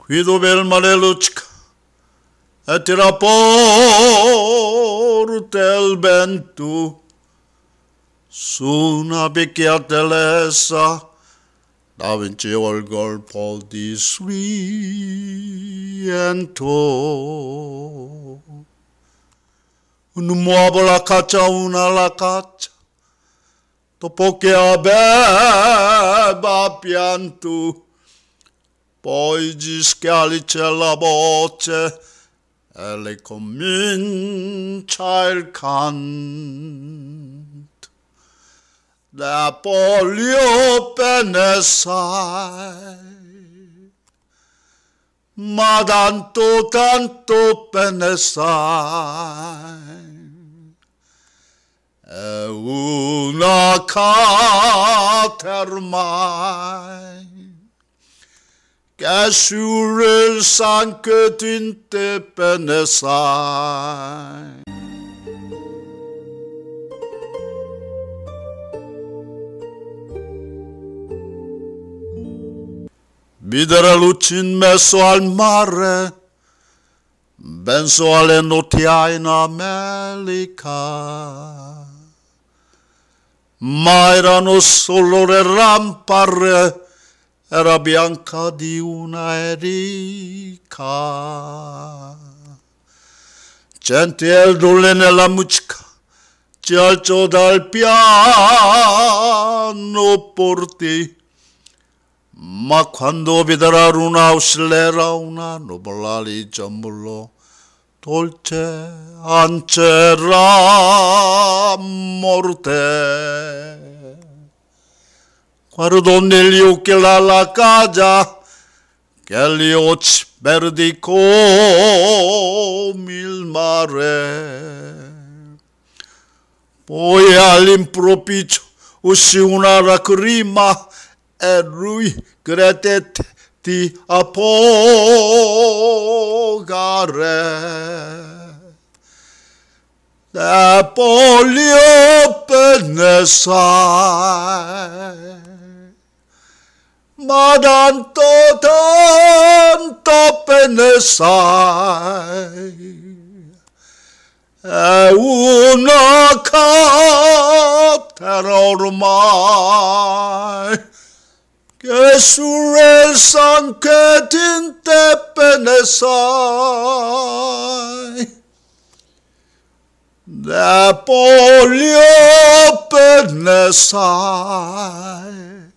Guido Belmare Lucca, e tira porte il vento su una vecchia telesa, da vincevo il colpo di sviento. Un muovo la caccia, una la caccia, dopo che aveva pianto, poi gli scalice la voce e le comincia il canto. Da polio penesai, ma tanto penesai, è una catermai, che sur il sangue tinte penesai. Videre luci in mezzo al mare, penso alle notti in America, ma erano solo le rampare, era bianca di una erica. Senti il dolore nella musica, ci alzò dal piano porti, ma quando videro una uscirà una nuvola li giambolò, dolce ancera morte. Guardò negli occhi la casa, che gli occhi verdi come il mare. Poi all'improvviso uscì una lacrima e lui credette di appogare. E polio penesai, ma tanto penesai, è una cattera ormai, che sur il sangue tinte penesai. Da polio penesai,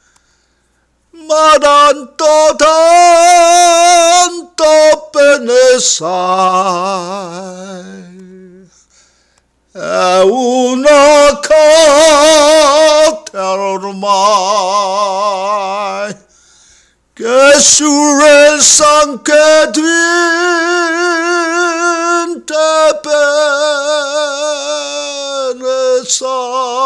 ma tanto penesai, è una cattera ormai, che sur il sangue tinte penesai.